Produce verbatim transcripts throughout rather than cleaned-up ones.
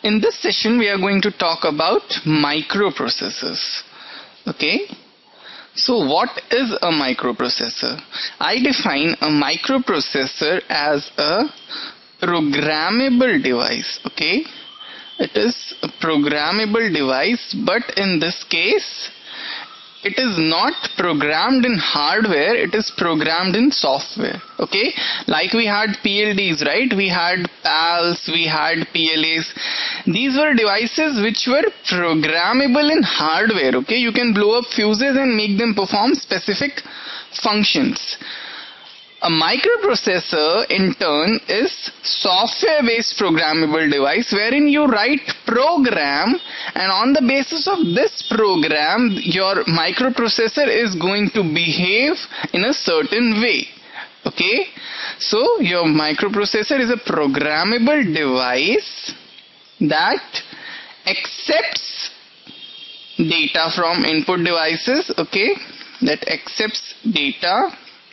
In this session we are going to talk about microprocessors. Okay, so what is a microprocessor? I define a microprocessor as a programmable device. Okay, it is a programmable device, but in this case it is not programmed in hardware, it is programmed in software. Okay, like we had P L Ds, right? We had P A Ls, we had P L As. These were devices which were programmable in hardware. Okay, you can blow up fuses and make them perform specific functions. A microprocessor in turn is software based programmable device wherein you write program, and on the basis of this program your microprocessor is going to behave in a certain way. Okay, so your microprocessor is a programmable device that accepts data from input devices. Okay, that accepts data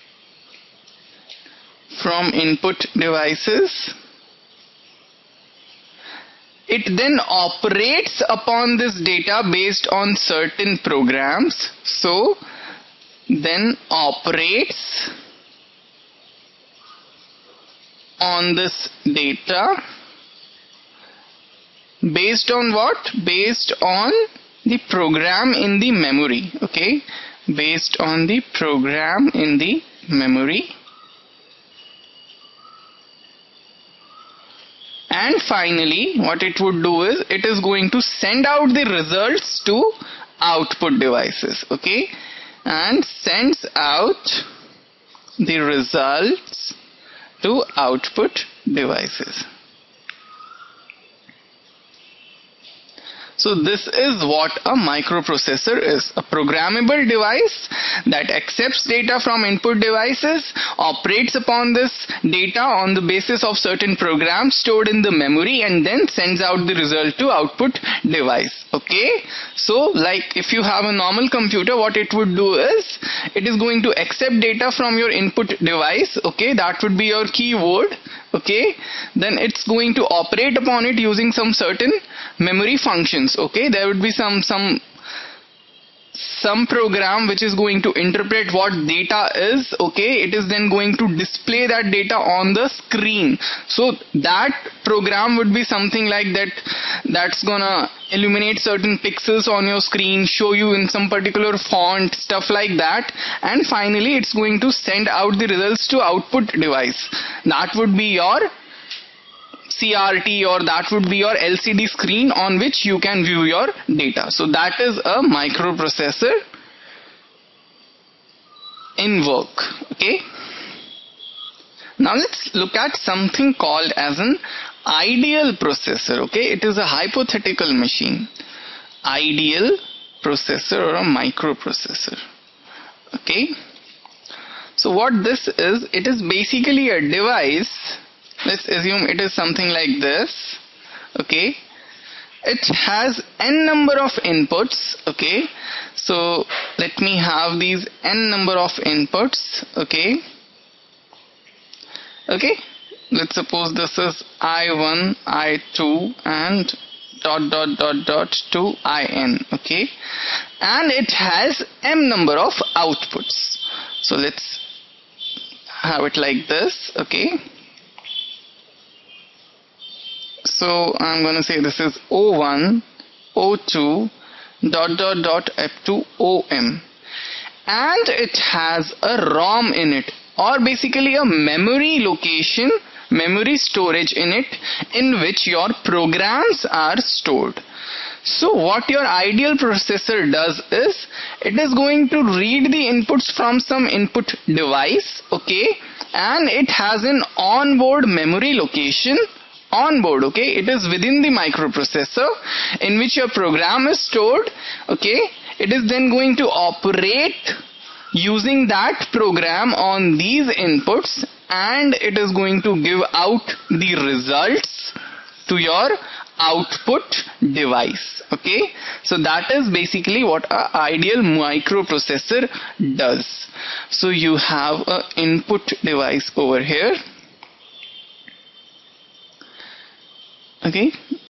from input devices. It then operates upon this data based on certain programs. So then operates on this data based on what? Based on the program in the memory. Okay, based on the program in the memory. And finally, what it would do is it is going to send out the results to output devices. Okay, and sends out the results to output devices. So this is what a microprocessor is. A programmable device that accepts data from input devices, operates upon this data on the basis of certain programs stored in the memory, and then sends out the result to output device. Okay, so like if you have a normal computer, what it would do is it is going to accept data from your input device. Okay, that would be your keyboard. Okay, then it's going to operate upon it using some certain memory functions. Okay, there would be some some some program which is going to interpret what data is. Okay, it is then going to display that data on the screen. So that program would be something like that, that's gonna illuminate certain pixels on your screen, show you in some particular font, stuff like that, and finally it's going to send out the results to output device. That would be your C R T, or that would be your L C D screen on which you can view your data. So that is a microprocessor in work. Okay, now let's look at something called as an ideal processor. Okay, it is a hypothetical machine. Ideal processor or a microprocessor. Okay, so what this is, it is basically a device. Let's assume it is something like this. Okay, it has n number of inputs. Okay, so let me have these n number of inputs. Okay, okay, let's suppose this is I one, I two, and dot dot dot dot to I n. Okay, and it has m number of outputs. So let's have it like this. Okay, so I'm going to say this is O one, O two, dot dot dot up to O M, and it has a ROM in it, or basically a memory location, memory storage in it, in which your programs are stored. So what your ideal processor does is it is going to read the inputs from some input device. Okay, and it has an onboard memory location on board. Okay, it is within the microprocessor in which your program is stored. Okay, it is then going to operate using that program on these inputs, and it is going to give out the results to your output device. Okay, so that is basically what an ideal microprocessor does. So you have an input device over here. Okay,